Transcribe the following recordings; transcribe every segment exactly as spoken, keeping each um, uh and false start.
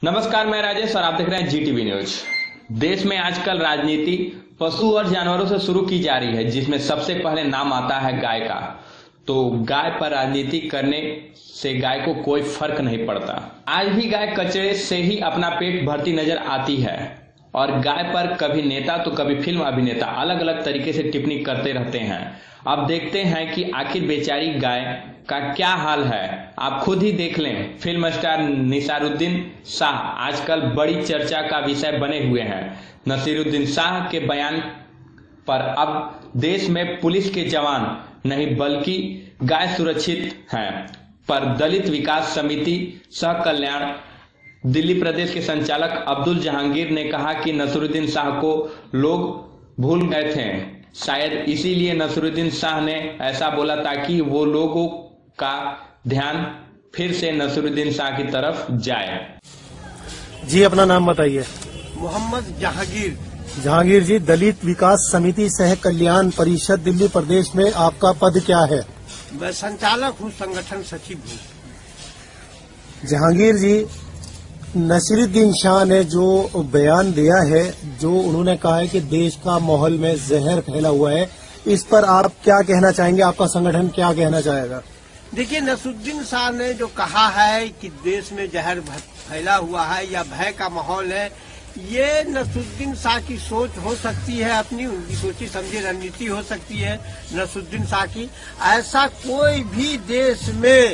नमस्कार, मैं राजेश और आप देख रहे हैं जीटीवी न्यूज। देश में आजकल राजनीति पशु और जानवरों से शुरू की जा रही है, जिसमें सबसे पहले नाम आता है गाय का। तो गाय पर राजनीति करने से गाय को कोई फर्क नहीं पड़ता। आज भी गाय कचरे से ही अपना पेट भरती नजर आती है और गाय पर कभी नेता तो कभी फिल्म अभिनेता अलग अलग तरीके से टिप्पणी करते रहते हैं। अब देखते हैं कि आखिर बेचारी गाय का क्या हाल है, आप खुद ही देख लें। फिल्म स्टार नसीरुद्दीन शाह आजकल बड़ी चर्चा का विषय बने हुए हैं। नसीरुद्दीन शाह के बयान पर अब देश में पुलिस के जवान नहीं बल्कि गाय सुरक्षित हैं पर दलित विकास समिति सह कल्याण दिल्ली प्रदेश के संचालक अब्दुल जहांगीर ने कहा कि नसीरुद्दीन शाह को लोग भूल गए थे। शायद इसीलिए नसीरुद्दीन शाह ने ऐसा बोला ताकि वो लोगों का ध्यान फिर से नसीरुद्दीन शाह की तरफ जाए। जी, अपना नाम बताइए। मोहम्मद जहांगीर। जहांगीर जी, दलित विकास समिति सह कल्याण परिषद दिल्ली प्रदेश में आपका पद क्या है? मैं संचालक हूँ, संगठन सचिव हूँ। जहांगीर जी, नसीरुद्दीन शाह ने जो बयान दिया है, जो उन्होंने कहा है कि देश का माहौल में जहर फैला हुआ है, इस पर आप क्या कहना चाहेंगे? आपका संगठन क्या कहना चाहेगा? देखिए, नसीरुद्दीन शाह ने जो कहा है कि देश में जहर फैला हुआ है या भय का माहौल है, ये नसीरुद्दीन शाह की सोच हो सकती है, अपनी उनकी सोची समझी रणनीति हो सकती है नसीरुद्दीन शाह की। ऐसा कोई भी देश में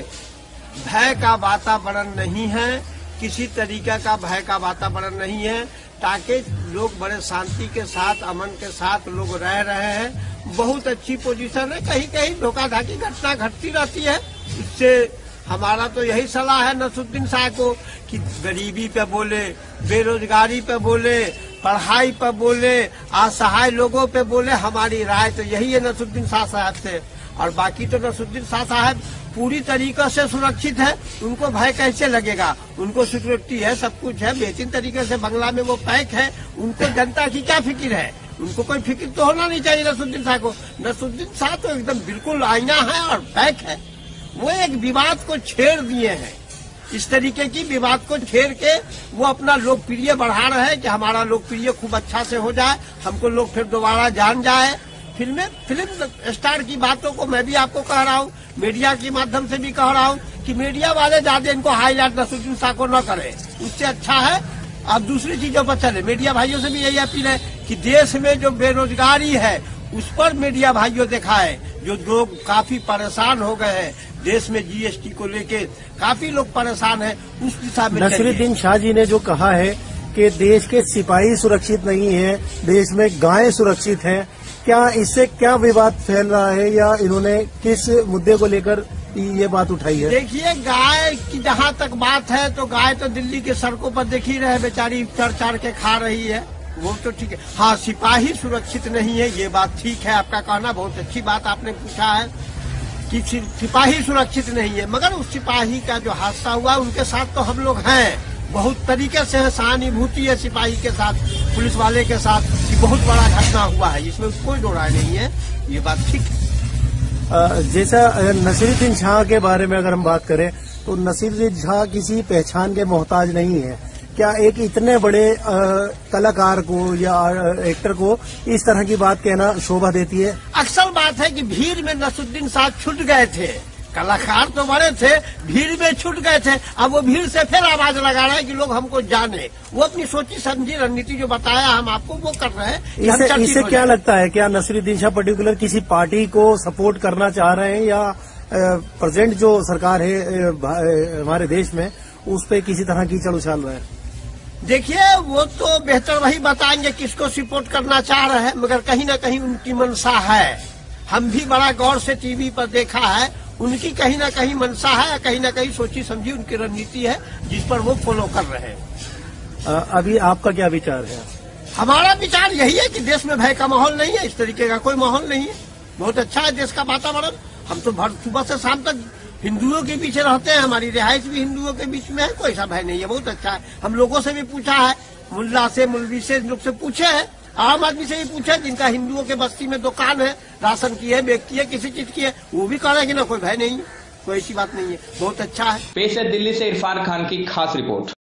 भय का वातावरण नहीं है, किसी तरीके का भय का वातावरण नहीं है, ताकि लोग बड़े शांति के साथ, अमन के साथ लोग रह रहे हैं। बहुत अच्छी पोजीशन है। कहीं कहीं धोखाधड़ी घटना घटती रहती है। इससे हमारा तो यही सलाह है नसीरुद्दीन शाह को कि गरीबी पे बोले, बेरोजगारी पे बोले, पढ़ाई पे बोले, असहाय लोगों पे बोले। हमारी राय तो यही है नसीरुद्दीन शाह साहब से। और बाकी तो नसीरुद्दीन शाह साहब पूरी तरीके से सुरक्षित है, उनको भय कैसे लगेगा? उनको सिक्योरिटी है, सब कुछ है, बेहतरीन तरीके से बंगला में वो पैक है। उनको जनता की क्या फिक्र है? उनको कोई फिक्र तो होना नहीं चाहिए नसीरुद्दीन शाह को। नसीरुद्दीन शाह तो एकदम बिल्कुल आईना है और पैक है। वो एक विवाद को छेड़ दिए हैं, इस तरीके की विवाद को छेड़ के वो अपना लोकप्रिय बढ़ा रहे हैं कि हमारा लोकप्रिय खूब अच्छा से हो जाए, हमको लोग फिर दोबारा जान जाए। फिल्म फिल्म स्टार की बातों को मैं भी आपको कह रहा हूँ, मीडिया के माध्यम से भी कह रहा हूँ कि मीडिया वाले ज्यादा इनको हाईलाइट नसीरुद्दीन शाह को न करें। उससे अच्छा है अब दूसरी चीजों पर चले। मीडिया भाइयों से भी यही अपील है कि देश में जो बेरोजगारी है उस पर मीडिया भाइयों दिखाए। जो लोग काफी परेशान हो गए हैं देश में जीएसटी को लेके, काफी लोग परेशान हैं, उस दिशा में नसीरुद्दीन शाह जी ने जो कहा है कि देश के सिपाही सुरक्षित नहीं है, देश में गायें सुरक्षित हैं, क्या इससे क्या विवाद फैल रहा है या इन्होंने किस मुद्दे को लेकर ये बात उठाई है? देखिए, गाय की जहाँ तक बात है तो गाय तो दिल्ली के सड़कों पर देख ही रहे, बेचारी चढ़ चढ़ के खा रही है, वो तो ठीक है। हाँ, सिपाही सुरक्षित नहीं है, ये बात ठीक है, आपका कहना बहुत अच्छी बात आपने पूछा है कि सिपाही सुरक्षित नहीं है। मगर उस सिपाही का जो हादसा हुआ उनके साथ तो हम लोग हैं, बहुत तरीके से सहानुभूति है सिपाही के साथ, पुलिस वाले के साथ कि बहुत बड़ा घटना हुआ है, इसमें कोई दो राय नहीं है, ये बात ठीक है। जैसा नसीरुद्दीन शाह के बारे में अगर हम बात करें तो नसीरुद्दीन शाह किसी पहचान के मोहताज नहीं है। क्या एक इतने बड़े आ, कलाकार को या एक्टर को इस तरह की बात कहना शोभा देती है? अक्सर बात है कि भीड़ में नसीरुद्दीन शाह छूट गए थे, कलाकार तो बड़े थे, भीड़ में छूट गए थे। अब वो भीड़ से फिर आवाज लगा रहे हैं कि लोग हमको जाने। वो अपनी सोची समझी रणनीति जो बताया हम आपको वो कर रहे हैं। इसे, इसे क्या लगता है, क्या नसीरुद्दीन शाह पर्टिकुलर किसी पार्टी को सपोर्ट करना चाह रहे हैं या प्रेजेंट जो सरकार है हमारे देश में उस पर किसी तरह की कीचड़ उछाल रहे हैं? देखिए, वो तो बेहतर वही बताएंगे किसको सपोर्ट करना चाह रहे हैं, मगर कहीं न कहीं उनकी मंशा है। हम भी बड़ा गौर से टीवी पर देखा है, उनकी कहीं ना कहीं मंशा है, कहीं ना कहीं सोची समझी उनकी रणनीति है जिस पर वो फॉलो कर रहे हैं। अभी आपका क्या विचार है? हमारा विचार यही है कि देश में भय का माहौल नहीं है, इस तरीके का कोई माहौल नहीं है, बहुत अच्छा है देश का वातावरण। हम तो सुबह से शाम तक हिंदुओं के पीछे रहते हैं, हमारी रिहाइश भी हिंदुओं के बीच में है, कोई सा भय नहीं है, बहुत अच्छा है। हम लोगों से भी पूछा है, मुल्ला से, मौलवी से, लोग से पूछे हैं, आम आदमी से भी पूछे जिनका हिंदुओं के बस्ती में दुकान है, राशन की है, बेग की है, किसी चीज की है, वो भी कह रहे हैं कि ना कोई भय नहीं है, कोई ऐसी बात नहीं है, बहुत अच्छा है। पेश है दिल्ली से इरफान खान की खास रिपोर्ट।